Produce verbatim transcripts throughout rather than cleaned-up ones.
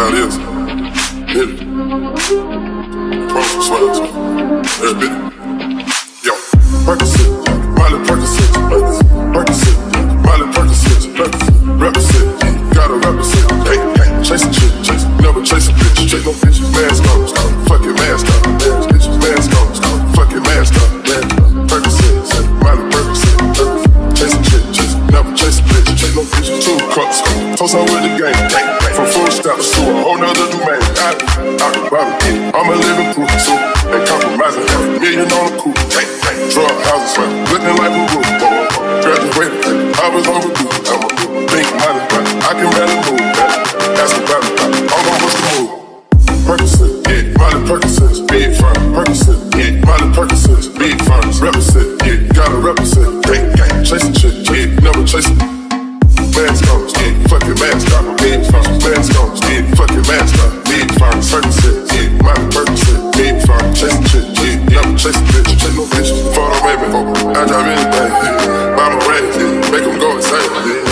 how it is. Hit it. Promise sweats. Every bit. Yo, Percocet, Miley Percocet, Percocet, Miley Percocet, represent, gotta represent. Hey, hey, chasing shit, chasing, never chasing bitch, chase no bitch. Mask on, fucking mask on, bitches, mask on, fucking mask on. Percocet, Miley Percocet, chasing shit, chasing, never chasing bitch, chase no bitch. Two cups, toast on with the game, from full stops to a whole nother domain. I, I, I, I'm a living proof, so ain't compromising. Half a million on the coupe, drug houses, looking like a roof. Graduated, I was overdue. I'm a pink money, I can barely move. That's about it, I'm on what's the move. Percocet, yeah, Miley Percocet, big firm. Percocet, yeah, Miley Percocet, big firms. Represent, yeah, gotta represent. Gang, gang, chasing shit, yeah, never chasing. Mask on, yeah, fucking mask on, big firms. Mask on, yeah, fucking mask on, big firms. Percocet, yeah, Miley Percocet, big firm. Chasing shit, yeah, never chasing bitch, chase no bitch. Photo baby, I drive anything, yeah. Buy my rings, yeah, make them go insane, yeah.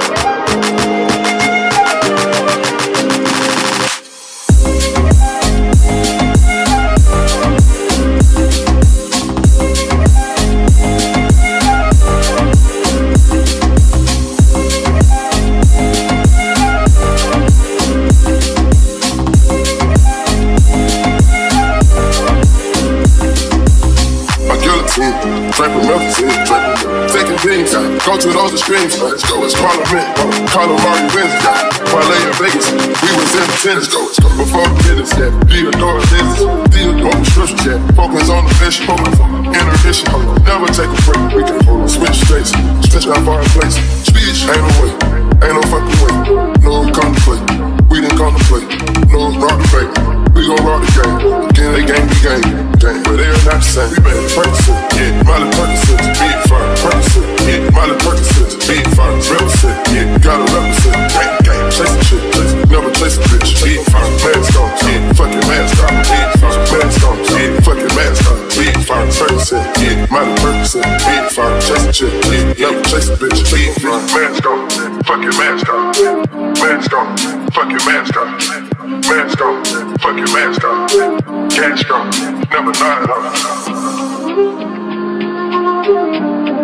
Draping Memphis, taking beans out, go to those extremes. Let's go, it's Parliament, call them Marty Wins, yeah. Parlay in Vegas, we was in the tennis, go, let's go. Before the business, yeah, Theodore business, Theodore prescriptions, yeah. Focus on the mission, intermission, never take a break. We can switch states, switch our foreign place. Speech ain't no way, ain't no fucking way. No contemplate, we didn't contemplate. No rock the fake, we gon' rock the game. Again, they gang, we gang, gang, but they're not the same. We made Percocet, yeah, Miley Percocet, big firm. Percocet, yeah, Miley Percocet, big firm. Represent, yeah, gotta represent. Gang, gang, chasing shit, chasing, never chasing bitch. Big firm, mask on, yeah, fucking mask on. Big firm, mask on, yeah, fucking mask on. Big firm, Percocet, yeah, Miley Percocet, big firm. Chasing shit, yeah, never chasing bitch. Big firm, mask on, fucking mask on. Mask on, fucking mask on. Mask on, fucking mask on. Cash on, never not at all.